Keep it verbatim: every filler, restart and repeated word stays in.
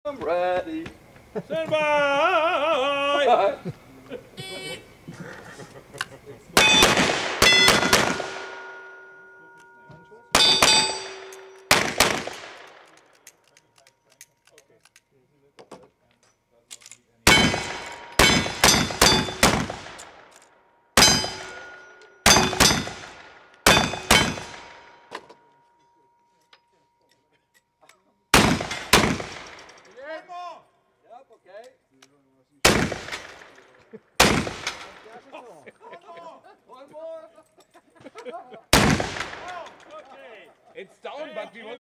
I'm ready. Stand by! Yep, okay. One more. Okay. It's down, but we want